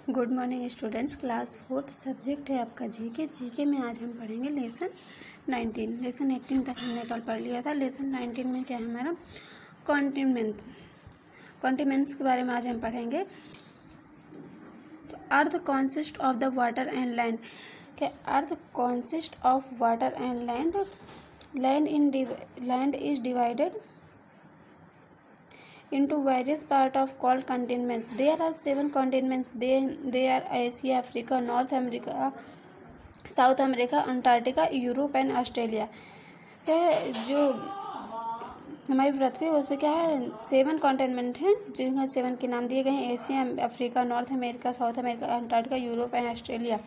Good morning students. Class 4 subject है आपका GK. GK में आज हम पढ़ेंगे लेसन 19। लेसन 18 तक हमने कल पढ़ लिया था। लेसन 19 में क्या है हमारा कॉन्टिनेंट्स। कॉन्टिनेंट्स के बारे में आज हम पढ़ेंगे। तो earth consist of the water and land. क्या earth consist of water and land. Land is divided into various part of called continents. There are 7 continents. They are Asia, Africa, North America, South America, Antarctica, Europe and Australia. जो हमारी पृथ्वी है उस पर क्या है 7 continent हैं जिनका 7 के नाम दिए गए हैं। Asia, Africa, North America, South America, Antarctica, Europe and Australia.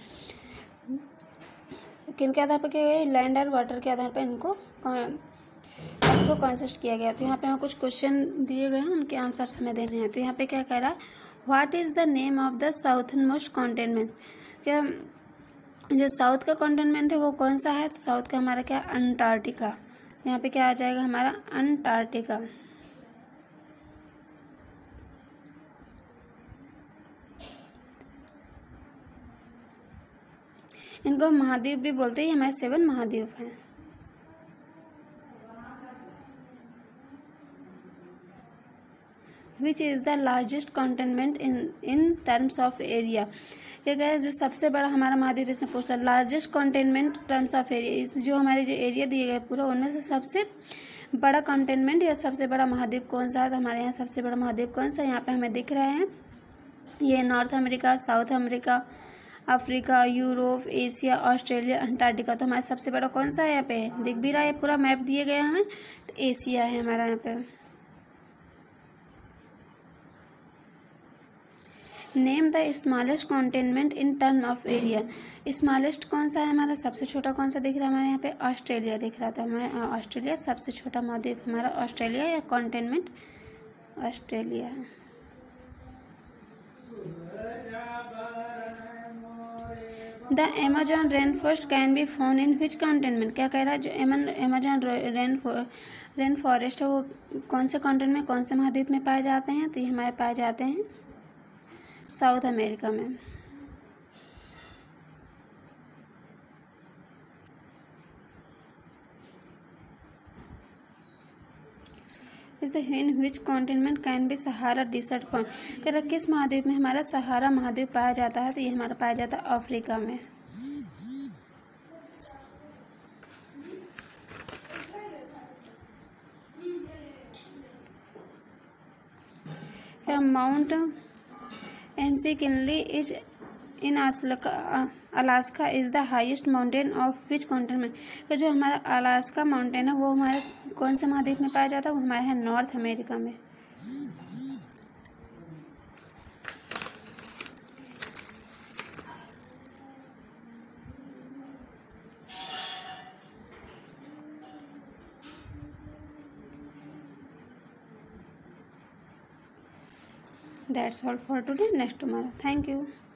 किन के आधार पर क्या है लैंड और वाटर के आधार पर इनको कंसिस्ट किया गया। तो यहाँ पे हमें कुछ क्वेश्चन दिए गए हैं, उनके आंसर्स हमें देने हैं। तो यहाँ पे क्या कह रहा है what is the name of the southernmost continent. क्या जो साउथ का कॉन्टिनेंट है वो कौन सा है। तो साउथ का हमारा क्या अंटार्कटिका। यहाँ पे क्या आ जाएगा हमारा अंटार्कटिका। इनको महाद्वीप भी बोलते हैं। हमारे 7 महाद्वीप हैं। Which is the largest continent in terms of area. ये क्या है जो सबसे बड़ा हमारा महाद्वीप इसमें पूछता है largest continent terms of area. इस जो हमारे जो एरिया दिए गए पूरा उनमें से सबसे बड़ा कॉन्टिनेंट या सबसे बड़ा महाद्वीप कौन सा है। तो हमारे यहाँ सबसे बड़ा महाद्वीप कौन सा यहाँ पे हमें दिख रहे हैं। ये North America, South America, Africa, Europe, Asia, Australia, Antarctica. तो हमारा सबसे बड़ा कौन सा है यहाँ पे दिख भी रहा है। पूरा मैप दिए गए हमें तो एशिया है हमारा यहाँ पे। Name the smallest continent in term of area. Smallest कौन सा है हमारा सबसे छोटा कौन सा दिख रहा है हमारे यहाँ पे ऑस्ट्रेलिया दिख रहा था। हमारे ऑस्ट्रेलिया सबसे छोटा महाद्वीप हमारा ऑस्ट्रेलिया या कॉन्टिनेंट ऑस्ट्रेलिया है। The Amazon rain forest can be found in which continent. क्या कह रहा है जो अमेजॉन रेन फॉरेस्ट है वो कौन से कॉन्टिनेंट में कौन से महाद्वीप में पाए जाते हैं। तो ये हमारे पाए जाते हैं साउथ अमेरिका में। इस in which continent can be Sahara desert found. कह किस महाद्वीप में हमारा सहारा महाद्वीप पाया जाता है। तो ये हमारा पाया जाता है अफ्रीका में। Mount McKinley is in Alaska is the highest mountain of which continent। तो जो हमारा अलास्का माउंटेन है वो हमारे कौन से महाद्वीप में पाया जाता है। वो हमारे यहाँ नॉर्थ अमेरिका में। That's all for today. Next tomorrow. Thank you.